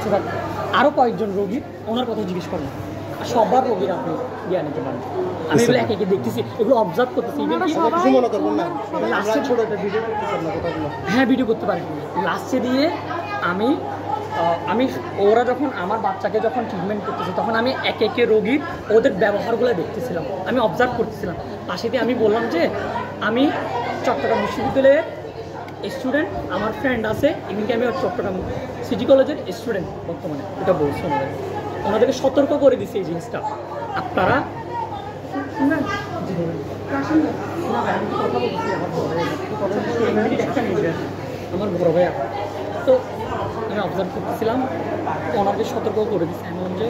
আচ্ছা স্যার, আরও কয়েকজন রোগী ওনার কথা জিজ্ঞেস করেন, সবার রোগীর আপনি জ্ঞান নিতে পারেন। আমি এগুলো একে একে দেখতেছি, এগুলো অবজার্ভ করতেছি। হ্যাঁ, ভিডিও করতে পারেন। লাস্টে দিয়ে আমি ওরা যখন আমার বাচ্চাকে যখন ট্রিটমেন্ট করতেছে তখন আমি একে একে রোগীর ওদের ব্যবহারগুলো দেখতেছিলাম, আমি অবজার্ভ করতেছিলাম। পাশে দিয়ে আমি বললাম যে আমি চট্টগ্রাম বিশ্ববিদ্যালয়ের স্টুডেন্ট, আমার ফ্রেন্ড আছে, এমনকি আমি চট্টগ্রাম সিটি কলেজের স্টুডেন্ট বর্তমানে। এটা বলছি ওনাদেরকে সতর্ক করে দিছি এই জিনিসটা। আপনারা আমার বড় ভাইয়া, তো আমি অবজার্ভ করতেছিলাম, ওনাদের সতর্ক করে দিচ্ছি এমন যে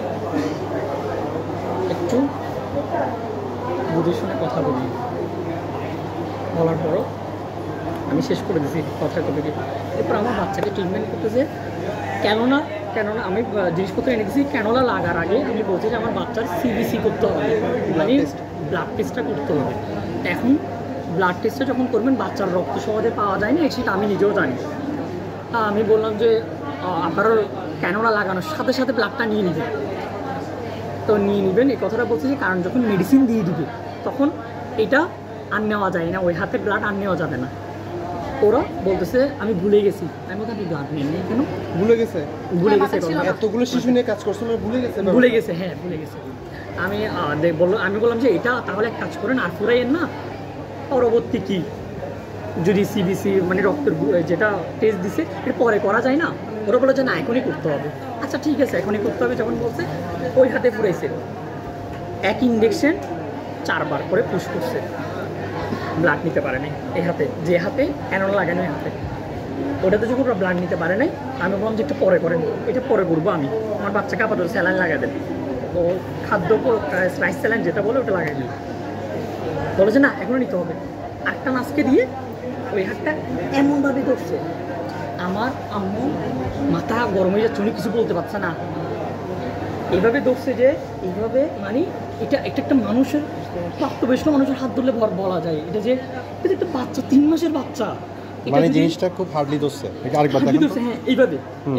একটু বুঝে শুনে কথা বলি। বলার পরও আমি শেষ করে দিছি কথা কতকে। এরপর আমার বাচ্চাকে ট্রিটমেন্ট করতেছে। কেননা আমি জিনিসপত্র এনে দিয়েছি, কেননা লাগার আগে আমি বলছি যে আমার বাচ্চার সিবিসি করতে হবে, মানে ব্লাড টেস্টটা করতে হবে। এখন ব্লাড টেস্টটা যখন করবেন বাচ্চার রক্ত সহজে পাওয়া যায় না, সেটা আমি নিজেও জানি। আমি বললাম যে আপনারা ক্যানোলা লাগানোর সাথে সাথে ব্লাডটা নিয়ে নেবেন। তো নিয়ে নেবেন এই কথাটা বলছি যে কারণ যখন মেডিসিন দিয়ে দিবে তখন এটা আর নেওয়া যায় না, ওই হাতে ব্লাড আর নেওয়া যাবে না। ওরা বলতেছে আমি ভুলে গেছি। আমি বলতে আপনি ব্লাড নেন কেন? ভুলে গেছে এতগুলো শিশু নিয়ে কাজ করছে, ভুলে গেছে। হ্যাঁ, ভুলে গেছে। আমি বললাম যে এটা তাহলে এক কাজ করেন, আর ফুরাইয়েন না, পরবর্তী কি যদি সিবিসি মানে রক্তের যেটা টেস্ট দিছে এর পরে করা যায় না? ওরা বলে যে না, এখনই করতে হবে। আচ্ছা ঠিক আছে, এখনই করতে হবে যখন বলছে, ওই হাতে ফুরাইছে, এক ইঞ্জেকশন 4 বার করে পুশ করছে, ব্লাড নিতে পারে নাই। এই হাতে, যে হাতে ক্যানোলা লাগানো এই হাতে, ওটাতে যখন ওরা ব্লাড নিতে পারে নাই, আমি বললাম যে একটু পরে করেন, এটা পরে করবো আমি, আমার বাচ্চাকে আপাতত স্যালাইন লাগাই দেন। ও খাদ্য রাইস স্যালাইন যেটা বলে ওটা লাগাই দিল। বলে যে না, এখনও নিতে হবে। আরেকটা নাচকে দিয়ে ওই হাতটা এমনভাবে ধরছে, আমার আম্মু মাথা গরম হয়ে যাচ্ছে, উনি কিছু বলতে পারছে না। এইভাবে ধরছে যে এইভাবে, মানে এটা একটা মানুষের, প্রাপ্তবয়স্ক মানুষের হাত ধরলে বলা যায় এটা যে এটা একটা বাচ্চা, 3 মাসের বাচ্চা, মানে জিনিসটা খুব হার্ডলি ধরছে। এটা আরেকবার দেখেন। হ্যাঁ, এইভাবে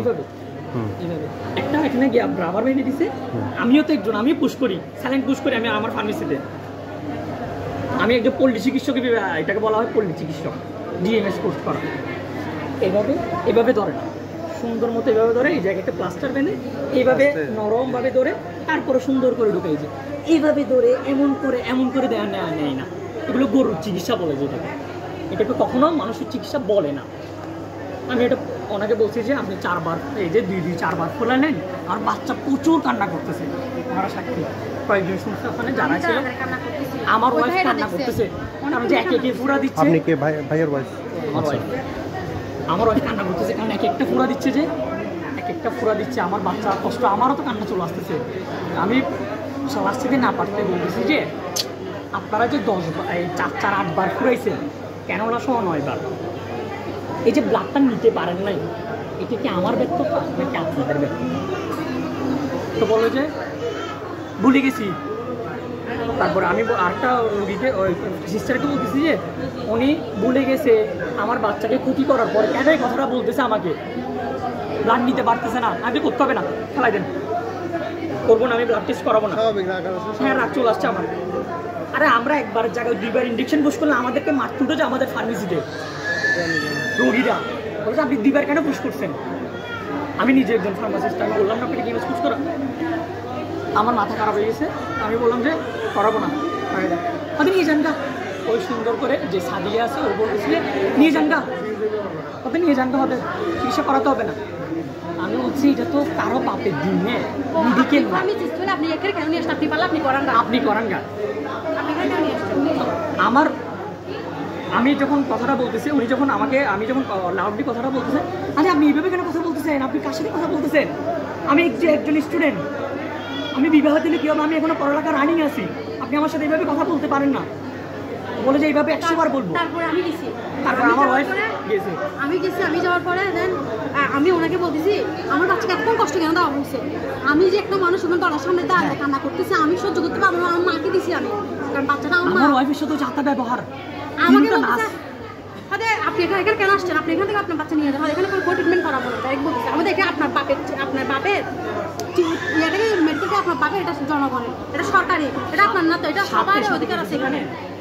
একটা এখানে গিয়ে রাবার বেঁধে দিছে। আমিও তো একজন, আমিও পুশ করি, স্যালাইন পুশ করি আমি আমার ফার্মেসিতে। আমি একজন পল্লী চিকিৎসক, এটাকে বলা হয় পল্লী চিকিৎসক, ডিএমএস কোর্স করা। এভাবে ধরে না, সুন্দর মতো এভাবে ধরে, এই জায়গায় একটা প্লাস্টার বেঁধে এইভাবে নরমভাবে ধরে, তারপরে সুন্দর করে ঢুকাই যে এইভাবে ধরে এমন করে দেওয়া নেয় না। এগুলো গরুর চিকিৎসা বলে যেটাকে, এটাকে কখনো মানুষের চিকিৎসা বলে না। আমি এটা ওনাকে বলছি যে আপনি 4 বার, এই যে 2-4 বার খোলা নেন। আর বাচ্চা প্রচুর কান্না করতেছে, ওনারা সাক্ষী, কয়েকজন শুনছে ওখানে যারা ছিল। আমার ওয়াইফ কান্না করতেছে, কারণ যে এক একে ফুরা দিচ্ছে। আপনি কে ভাইয়ের ওয়াইফ? আমার ওয়াইফ কান্না করতেছে, কারণ এক একটা ফুরা দিচ্ছে, যে এক একটা ফুরা দিচ্ছে। আমার বাচ্চা কষ্ট, আমারও তো কান্না চলে আসতেছে। আমি লাস্টে দিয়ে না পারতে বলতেছি যে আপনারা যে 4 বার ফুরাইছেন, ক্যানোলা সহ 9 বার, এই যে ব্লাডটা নিতে পারেন নাই, এটা কি আমার ব্যর্থতা নাকি আপনাদের ব্যর্থতা? তো বলো যে ভুলে গেছি। তারপরে আমি আরেকটা রোগীকে, ওই সিস্টারকে বলতেছি যে উনি ভুলে গেছে, আমার বাচ্চাকে ক্ষতি করার পরে কেন এই কথাটা বলতেছে আমাকে, ব্লাড নিতে পারতেছে না। আমি করতে হবে না, খেলাই দেন, করবো না, আমি ব্লাড টেস্ট করাবো না। হ্যাঁ, রাগ চলে আসছে আমার। আরে আমরা একবারের জায়গায় 2 বার ইঞ্জেকশন পুশ করলে আমাদেরকে মারতুটো যে আমাদের ফার্মেসিতে রোগীরা বলছে আপনি 2 বার কেন পুশ করছেন? আমি নিজে একজন ফার্মাসিস্ট, আমি বললাম না আপনাকে ডিএমএস পুশ করা। আমার মাথা খারাপ হয়ে গেছে, আমি বললাম যে করাবো না, আপনি নিয়ে যান গা। ওই সুন্দর করে যে সাদিয়া আছে ও বলতেছিল নিয়ে যান গা, ওকে নিয়ে যান গা, হবে চিকিৎসা করাতে হবে না। আমি বলছি এটা তো কারো পাপের দিনে মেডিকেল, আপনি করান গা। আমি যখন কথাটা বলতেছি, উনি যখন আমাকে, আমি যখন লাউডলি কথাটা বলতেছেন, আরে আপনি এইভাবে কেন কথা বলতেছেন, আপনি কার সাথে কথা বলতেছেন? আমি একজন স্টুডেন্ট, আমি বিবাহ দিলে কী হবে, আমি এখনো পড়ালেখা রানিং আছি, আপনি আমার সাথে এইভাবে কথা বলতে পারেন না। বলে যে এইভাবে 100 বার বলবো। তারপরে আমি গেছি, আমার ওয়াইফ গেছে, আমি যাওয়ার পরে দেন আমি ওনাকে বলতেছি আমার বাচ্চাকে এত কষ্ট কেন দেওয়া হয়েছে। আমি যে একটা মানুষ ওখানে দরজার সামনে দাঁড়িয়ে কান্না করতেছে, আমি সহ্য করতে পারবো না, আমার মাকে দিছি আমি, কারণ বাচ্চাটা আমার ওয়াইফের সাথে যাতা ব্যবহার আমাকে বলতেছে, আরে আপনি এখানে কেন আসছেন, আপনি এখান থেকে আপনার বাচ্চা নিয়ে যান, এখানে কোনো ট্রিটমেন্ট করাবো না। ডাইরেক্ট বলতেছে আমাদের এখানে আপনার বাপে এটাকে মেডিকেলটা আপনার পাবে, এটা জনগণের, এটা সরকারি, এটা আপনার না তো, এটা সবার অধিকার আছে এখানে।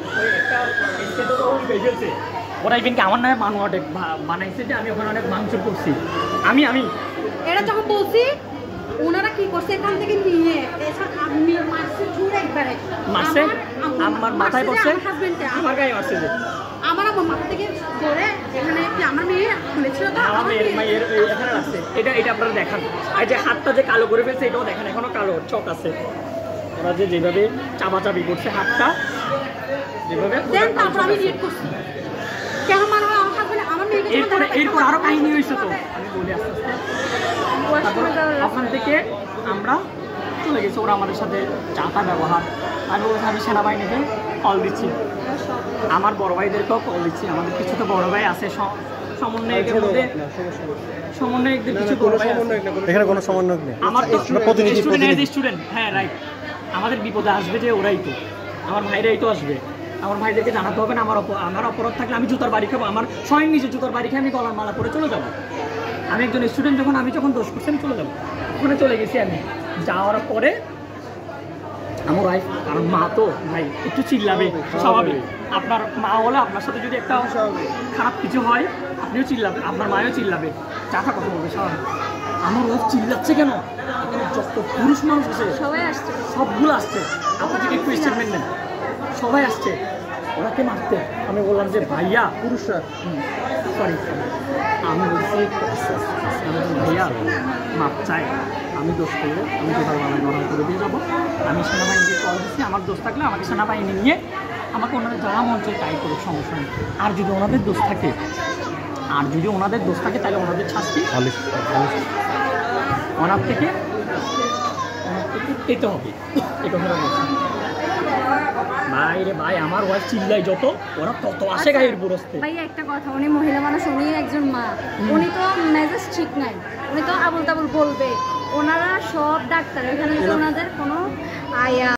ওরা ইভেন কি আমার নামে মানুষ অনেক বানাইছে যে আমি ওখানে অনেক মাংস করছি। আমি এরা যখন বলছি ওনারা কি করছে এখান থেকে নিয়ে আমি মারছে ছুঁড়ে একবারে মারছে আমার মাথায় পড়ছে, আমার গায়ে মারছে যে আমার মাথা থেকে ধরে এখানে কি আমার মেয়ে খুলেছিল তো আমার মেয়ের এখানে আছে। এটা আপনারা দেখান, এই যে হাতটা যে কালো করে ফেলছে এটাও দেখেন, এখনো কালো চক আছে। ওরা যে যেভাবে চাপাচাপি করছে হাতটা যেভাবে, দেন তারপর আমি রিয়েক্ট করছি কেন মারা হয় আমার হাজবেন্ড আমার মেয়েকে। এরপর আরো কাহিনী হয়েছে তো আমি বলি আস্তে আস্তে। ওখান থেকে আমরা চলে গেছি, ওরা আমাদের সাথে চাতা ব্যবহার। আমি বলছি আমি সেনাবাহিনীতে কল দিচ্ছি, আমার বড় ভাইদেরকেও কল দিচ্ছি। আমাদের কিছু তো বড় ভাই আছে সমন্বয়কের মধ্যে, সমন্বয়কদের কিছু বড় ভাই আছে। এখানে কোনো সমন্বয় নেই, আমার তো প্রতিনিধি স্টুডেন্ট, হ্যাঁ রাইট। আমাদের বিপদে আসবে যে ওরাই তো, আমার ভাইরাই তো আসবে। আমার ভাইদেরকে জানাতে হবে না আমার অপরাধ থাকলে আমি জুতার বাড়ি খাবো, আমার স্বয়ং নিজে জুতার বাড়ি খেয়ে আমি গলার মালা করে চলে যাবো। আমি একজন স্টুডেন্ট, আমি যখন দোষ করছি আমি চলে যাবো। ওখানে চলে গেছি আমি, যাওয়ার পরে আমার ওয়াইফ, আমার মা তো ভাই একটু চিল্লাবে, স্বাভাবিক। আপনার মা হলে আপনার সাথে যদি একটা খারাপ কিছু হয় আপনিও চিল্লাবেন, আপনার মায়েও চিল্লাবে, চাটা কথা বলবে স্বাভাবিক। আমার ওয়াইফ চিল্লাচ্ছে কেন? যত পুরুষ মানুষ আছে সবাই আসছে, সবগুলো আসছে। আপনি যদি একটু স্টেটমেন্ট নেন, সবাই আসছে ওনাকে মারতে। আমি বললাম যে ভাইয়া, পুরুষরা সরি, আমি বলছি ভাইয়া মাপ চাই, আমি দোষ করলে আমি জোগাড় বাংলা গ্রহণ করে দিয়ে যাবো। আমি সেনাবাহিনীকে কল দিচ্ছি, আমার দোষ থাকলে আমাকে সেনাবাহিনী নিয়ে আমাকে ওনারা যারা মঞ্চে তাই করুক, সমস্যা নেই। আর যদি ওনাদের দোষ থাকে তাহলে ওনাদের শাস্তি ওনার থেকে পেতে হবে। এটা ওরা বলছে। ভাই রে ভাই, আমার ওয়াইফ চিল্লাই যত, ওরা তত আসে গায়ের বুড়োস্তে। ভাইয়া একটা কথা, উনি মহিলা মানুষ, উনি একজন মা, উনি তো মেজাজ ঠিক নাই, উনি তো আবুল তাবুল বলবে। ওনারা সব ডাক্তার, এখানে ওনাদের কোনো